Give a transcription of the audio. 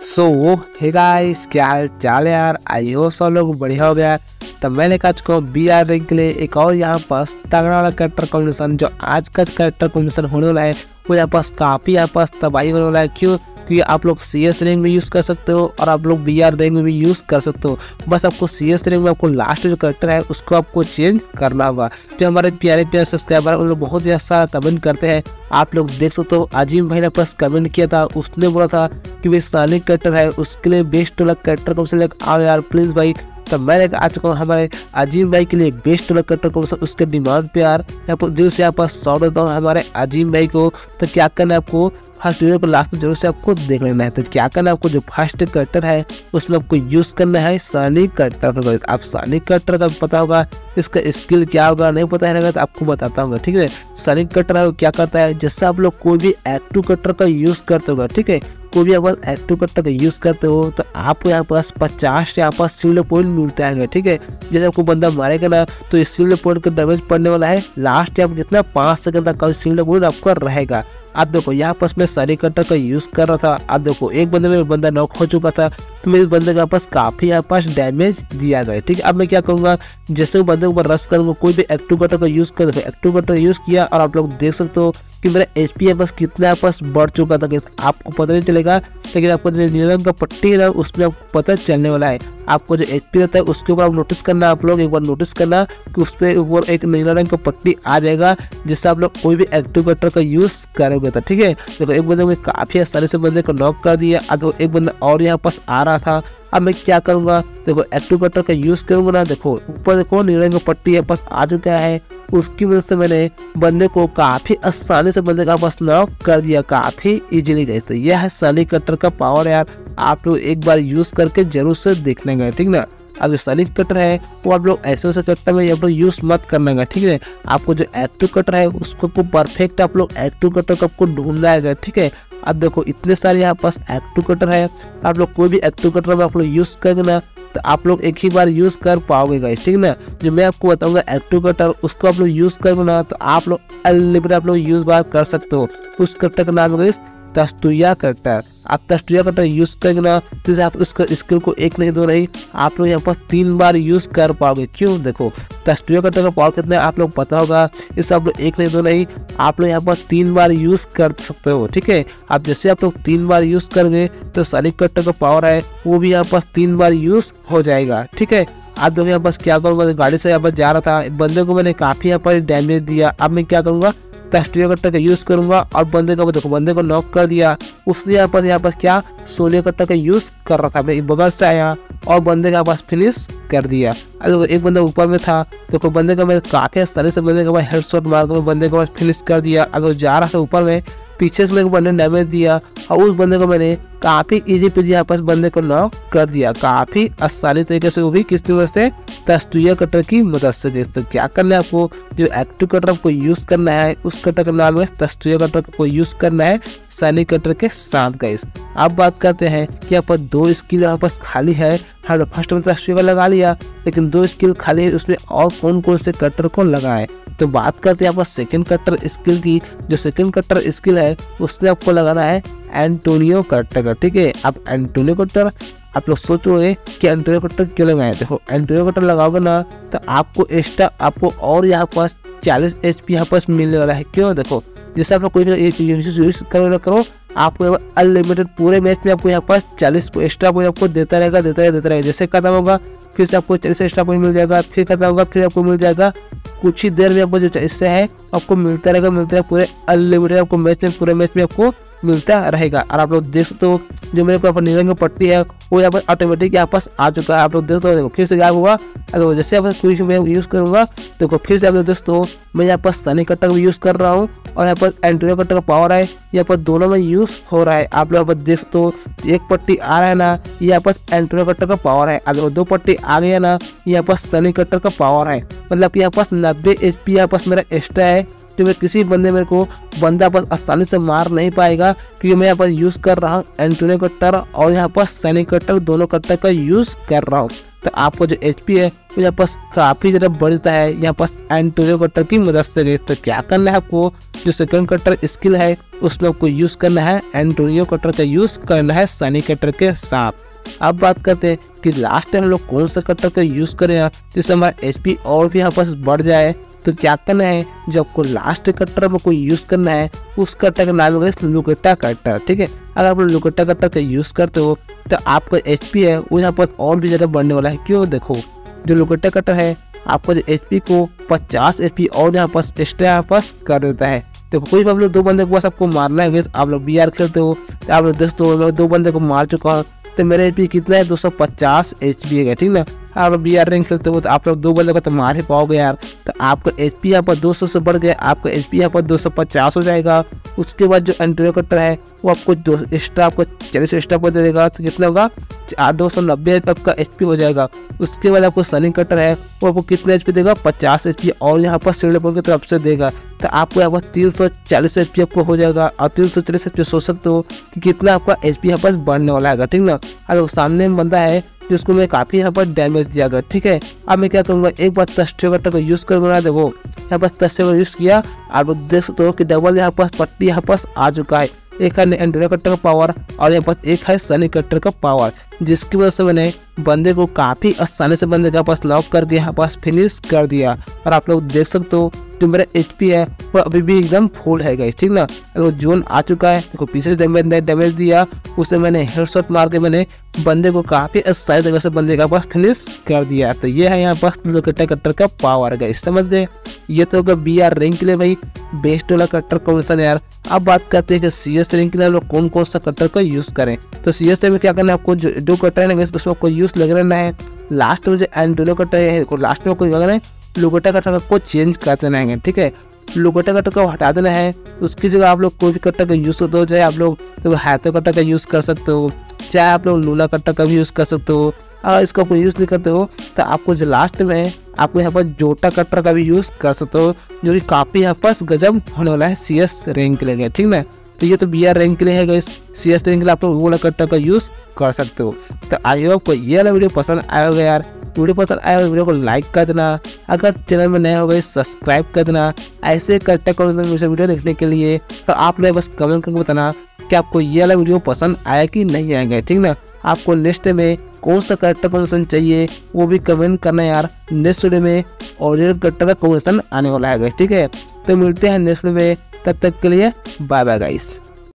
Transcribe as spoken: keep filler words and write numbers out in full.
सो hey guys, क्या हाल चाल है यार। आई हो सब लोग बढ़िया हो गया। तो मैंने कहा चुका हूँ बी आर रैंक के लिए एक और यहाँ पास तगड़ा वाला कैरेक्टर कॉम्बिनेशन, जो आज का कैरेक्टर कॉम्बिनेशन होने वाला है वो यहाँ पास काफ़ी यहाँ पास तबाही होने वाला है। क्यों? क्योंकि आप लोग सी एस रैंक में यूज़ कर सकते हो और आप लोग बी आर रैंक में भी यूज़ कर सकते हो। बस आपको सी एस रैंक में आपको लास्ट जो कैरेक्टर है उसको आपको चेंज करना होगा। जो हमारे प्यारे प्यारे सब्सक्राइबर उन लोग बहुत ही अच्छा कमेंट करते हैं, आप लोग देख सकते हो। अजीम भाई ने प्लस कमेंट किया था, उसने बोला था कि भाई सानिक कैरेक्टर है उसके लिए बेस्ट वाला कैरेक्टर कौन सा लेकर आओ यार प्लीज़ भाई। तो मैं आ चुका हूँ हमारे अजीम भाई के लिए बेस्ट वाला कैरेक्टर कौन सा, उसके डिमांड पे यार यहाँ पर दिल से यहाँ पर सौ देता हूँ हमारे अजीम भाई को। तो क्या करना है आपको, फर्स्ट वीडियो को लास्ट में जरूर से आपको देख लेना है। तो क्या करना है आपको, जो फर्स्ट कैरेक्टर है उसमें आपको यूज़ करना है सानिक कैरेक्टर। आप सानिक कैरेक्टर का पता होगा, इसका स्किल क्या होगा नहीं पता है तो आपको बताता हूँ, ठीक है। सानिक कैरेक्टर है वो क्या करता है, जैसे आप लोग कोई भी एक्टिव कैरेक्टर का यूज़ करते होगा, ठीक है, कोई भी आप एक्टिव कैरेक्टर का यूज़ करते हो तो आपको यहाँ पास पचास यहाँ पास शील्ड पॉइंट मिलता है, ठीक है। जैसे आपको बंदा मारेगा ना तो इस शील्ड पॉइंट का डैमेज पड़ने वाला है लास्ट आप जितना पाँच सेकंड तक का शील्ड पॉइंट आपका रहेगा। आप देखो यहाँ पास मैं सानिक कैरेक्टर का यूज़ कर रहा था। आप देखो एक बंदे में बंदा नॉक हो चुका था तो मेरे बंदे के पास काफ़ी यहाँ पास डैमेज दिया गया, ठीक है। अब मैं क्या करूँगा, जैसे वो बंदे के ऊपर रश करूँगा, कोई भी एक्टिव कैरेक्टर का यूज़ कर एक्टिव कैरेक्टर यूज़ किया और आप लोग देख सकते हो कि मेरा एच पी बस कितना आपस बढ़ चुका था कि आपको पता नहीं चलेगा, लेकिन आपको जो नीले रंग का पट्टी है ना उसमें आपको पता चलने वाला है। आपको जो एच पी रहता है उसके ऊपर आप नोटिस करना, आप लोग एक बार नोटिस करना कि उस पर ऊपर एक नीला रंग का पट्टी आ जाएगा जिससे आप लोग कोई भी एक्टिव कैरेक्टर का यूज़ करोगे था, ठीक है। देखो एक बंदे में काफ़ी आसानी से बंदे को नॉक कर दिया। अब एक बंदा और यहाँ पास आ रहा था। अब मैं क्या करूँगा, देखो एक्टिव कैरेक्टर का यूज़ करूँगा ना, देखो ऊपर देखो नीले रंग का पट्टी है पास आ चुका है, उसकी वजह से मैंने बंदे को काफ़ी आसानी से बंदे का पास नॉक कर दिया, काफ़ी इजीली गए। तो यह है सानिक कैरेक्टर का पावर यार, आप लोग एक बार यूज़ करके जरूर से देखने गए, ठीक ना। अब जो सानिक कैरेक्टर है वो आप लोग ऐसे वैसे कैरेक्टर में आप लोग यूज़ मत करना है, ठीक है। आपको जो एक्टिव कैरेक्टर है उसको परफेक्ट आप लोग एक्टिव कैरेक्टर को आपको ढूंढना है, ठीक है। अब देखो इतने सारे यहाँ पास एक्टिव कैरेक्टर है, आप लोग कोई भी एक्टिव कैरेक्टर में आप लोग यूज़ करेंगे ना तो आप लोग एक ही बार यूज़ कर पाओगे गाइस, ठीक ना। जो मैं आपको बताऊंगा एक्टिव कैरेक्टर उसको आप लोग यूज़ करोगे ना तो आप लोग अनलिमिटेड आप लोग यूज़ बार कर सकते हो। उस कैरेक्टर का नाम है गाइस तस्तुया कैरेक्टर। आप तस्तुया कैरेक्टर यूज़ करेंगे ना तो आप उसका स्किल को एक नहीं दो नहीं आप लोग यहाँ पर तीन बार यूज़ कर पाओगे। क्यों? देखो तस्तुया कैरेक्टर का पावर कितना है आप लोग पता होगा, इससे आप लोग एक नहीं दो नहीं आप लोग यहाँ पर तीन बार यूज़ कर सकते हो, ठीक है। आप जैसे आप लोग तीन बार यूज़ करेंगे तो सानिक कैरेक्टर का पावर है वो भी यहाँ पास तीन बार यूज़ हो जाएगा, ठीक है। आप देखो यहाँ पास क्या करूँगा, गाड़ी से यहाँ पर जा रहा था, बंदे को मैंने काफ़ी यहाँ पर डैमेज दिया। अब मैं क्या करूँगा, तस्तुया कैरेक्टर का यूज़ करूंगा और बंदे को देखो बंदे को नॉक कर दिया। उसने यहाँ पास यहाँ पास क्या सोनिया कैरेक्टर का यूज़ कर रहा था, मैं बगल से आया और बंदे के पास फिनिश कर दिया। अरे एक बंदा ऊपर में था, देखो बंदे का मैं काफ़ी आसानी से बंदे के पास हेडशॉट मार कर बंदे के पास फिनिश कर दिया। अगर जा रहा था ऊपर में पीछे से मेरे को बंदे ने डैमेज दिया और उस बंदे को मैंने काफ़ी इजी पेजी यहाँ पास बंदे को नॉक कर दिया, काफ़ी आसानी तरीके से, वो भी किस वजह से तस्तुया कैरेक्टर की मदद से। तो क्या करना है आपको, जो एक्टिव कैरेक्टर को यूज़ करना है उस कैरेक्टर का नाम है तस्तुया कैरेक्टर को यूज़ करना है सानिक कैरेक्टर के साथ गाइस। अब बात करते हैं कि यहाँ पर दो स्किल यहाँ पास खाली है। हाँ फर्स्ट में तस्तुया लगा लिया लेकिन दो स्किल खाली है, उसमें और कौन कौन से कैरेक्टर को लगाए। तो बात करते हैं यहाँ पर सेकंड कैरेक्टर स्किल की। जो सेकंड कैरेक्टर स्किल है उसमें आपको लगाना है एंटोनियो कैरेक्टर का, ठीक है। अब एंटोनियो कैरेक्टर आप लोग सोचोगे कि एंटोनियो कैरेक्टर क्यों लगाए, देखो एंटोनियो कैरेक्टर लगाओगे ना तो आपको एक्स्ट्रा आपको और यहाँ पास चालीस एच पी यहाँ पास मिलने वाला है। क्यों? देखो जैसे आप लोग कोई भी यूज करो ना करो आपको अनलिमिटेड पूरे मैच में आपको यहाँ पास चालीस एक्स्ट्रा पॉइंट आपको देता रहेगा देता रहेगा देता रहेगा। जैसे खत्म होगा फिर से आपको चालीस एक्स्ट्रा पॉइंट मिल जाएगा, फिर खत्म होगा फिर आपको मिल जाएगा, कुछ ही देर में आपको जो इससे है आपको मिलता रहेगा मिलता रहेगा पूरे अनलिमिटेड आपको मैच में पूरे मैच में आपको मिलता रहेगा। और आप लोग देख सकते हो जो मेरे को यहाँ पर नीले रंग की पट्टी है वो यहाँ पर ऑटोमेटिक यहाँ पास आ चुका है। आप लोग देखते हो देखो फिर से गायब हुआ। अगर जैसे आप कोई मैं यूज़ करूँगा देखो फिर से आप लोग देखते हो मैं यहाँ पर सानिक कैरेक्टर भी यूज़ कर रहा हूँ और यहाँ पर एंटोनियो कैरेक्टर का पावर है यहाँ पर दोनों में यूज़ हो रहा है। आप लोग यहाँ पर देख सकते हो एक पट्टी आ रहा है ना यहाँ पर एंटोनियो कैरेक्टर का पावर है, अगर दो पट्टी आ गया ना यहाँ पर सानिक कैरेक्टर का पावर है। मतलब कि यहाँ पास नब्बे एच पी यहाँ पास मेरा एक्स्ट्रा है जो मैं किसी बंदे मेरे को बंदा पास आसानी से मार नहीं पाएगा क्योंकि मैं यहाँ पर यूज़ कर रहा हूँ एंटोनियो कैरेक्टर और यहाँ पर सानिक कैरेक्टर दोनों कैरेक्टर का यूज़ कर रहा हूँ। तो आपको जो एच पी है वो यहाँ पर काफ़ी ज़्यादा बढ़ता है यहाँ पर एंटोनियो कटर की मदद से। तो क्या करना है आपको, जो सेकंड कटर स्किल है उसमें आपको यूज़ करना है एंटोनियो कटर का यूज़ करना है सनी कटर के साथ। अब बात करते हैं कि लास्ट टाइम हम लोग कौन सा कटर का यूज़ करें जिससे हमारा एच पी और भी यहाँ पर बढ़ जाए। तो क्या करना है, जो आपको लास्ट कटर में कोई यूज़ करना है उस कटर का नाम होगा लुकेटा कटर। ठीक है, अगर आप लुकेटा कटर का यूज़ करते हो तो आपका एच पी है वो यहाँ पर और भी ज़्यादा बढ़ने वाला है। क्यों, देखो जो लुकेटा कटर है आपको जो एच पी को पचास एच पी और यहाँ पर एक्स्ट्रा यहाँ पर कर देता है। देखो कोई भी आप लोग दो बंदे को बस आपको मारना है, आप लोग बी आर खेलते हो तो आप लोग दोस्तों मैं दो बंदे को मार चुका हूँ तो मेरा एच पी कितना है, दो सौ पचास एच पी है। ठीक ना, आप लोग बी आर रैंक खेलते हो तो आप लोग दो बंदे को तो मार ही पाओगे यार। तो आपका एच पी यहाँ पर दो सौ से बढ़ गया, आपका एच पी यहाँ पर दो सौ पचास हो जाएगा। उसके बाद जो एंटोनियो कटर है वो आपको दो एक्स्ट्रा आपको चालीस एक्स्ट्रा पर दे देगा तो कितना होगा, दो सौ नब्बे आपका एच पी हो जाएगा। उसके बाद आपको सनी कटर है वो आपको कितना एच पी देगा, पचास एच पी और यहाँ पर सिंगल की तरफ से देगा। तो आपको यहाँ पर तीन सौ चालीस एच पी आपको हो जाएगा। और तीन सौ चालीस एच पी सोच सकते हो कि कितना आपका एच पी यहाँ पर बढ़ने वाला है। ठीक ना, अगर सामने में बंदा है जिसको मैं काफ़ी यहाँ पर डैमेज दिया गया। ठीक है, अब मैं क्या करूँगा, एक बार तस्टियो कटर का यूज़ करूँगा। देखो यहाँ पर तस्टियो का यूज़ किया, आप लोग देख सकते हो कि डबल यहाँ पर पट्टी यहाँ पर आ चुका है। एक है एंटोनियो कटर का पावर और यहाँ पर एक है सनी कटर का पावर, जिसकी वजह से मैंने बंदे को काफ़ी आसानी से बंदे के पास लॉक करके यहाँ पास फिनिश कर दिया। और आप लोग देख सकते हो जो मेरा एच पी है वो अभी भी एकदम फुल है गाइस। ठीक ना, वो जोन आ चुका है, देखो पीछे से डैमेज डैमेज दिया, उसे मैंने हेडशॉट मार के मैंने बंदे को काफ़ी आसानी तरीके से बंदे का पास फिनिश कर दिया। तो ये है यहाँ पर लुकेटा कटर का पावर गाइस, समझ गए। ये तो होगा बी आर रैंक के लिए भाई बेस्ट वाला कटर कॉम्बिनेशन यार। अब बात करते हैं कि सी एस रैंक के लिए हम लोग कौन कौन सा कटर का यूज़ करें। तो सी एस में क्या करना है, आपको जो जो कटर है ना उसमें आपको यूज़ लग रहना है। लास्ट में जो एंटोनियो कटर है लास्ट में कोई अगर है लुकेटा कटर को चेंज कर देना है। ठीक है, लुकेटा कटर को हटा देना है, उसकी जगह आप लोग कोई भी कटर का यूज़ करते हो, चाहे आप लोग तो हैथो कटर का यूज़ कर सकते हो, चाहे आप लोग लूना कटर का भी यूज़ कर सकते हो। अगर इसका कोई यूज़ नहीं करते हो तो आपको जो लास्ट में है आपको यहाँ पर जोटा कटर का भी यूज़ कर सकते हो, जो कि काफ़ी यहाँ पर गजब होने वाला है सी एस रैंक के लिए। ठीक ना, तो ये तो बी आर रैंक के लिए है गाइस, सी एस रैंक के लिए आप लोग वो वाला कटर का यूज़ कर सकते हो। तो आई होप आपको ये वाला वीडियो पसंद आया होगा यार। वीडियो पसंद आया तो वीडियो को लाइक कर देना, अगर चैनल में नए हो गए सब्सक्राइब कर देना ऐसे कटर कॉम्बिनेशन वीडियो देखने के लिए। तो आप लोग बस कमेंट करके बताना कि आपको ये वाला वीडियो पसंद आया कि नहीं आएगा। ठीक ना, आपको नेक्स्ट में कौन सा कटर कॉम्बिनेशन चाहिए वो भी कमेंट करना यार। नेक्स्ट वीडियो में ओरिजिनल कटर का कॉम्बिनेशन आने वाला है। ठीक है, तो मिलते हैं नेक्स्ट वीडियो में, तब तक के लिए बाय बाय गाइस।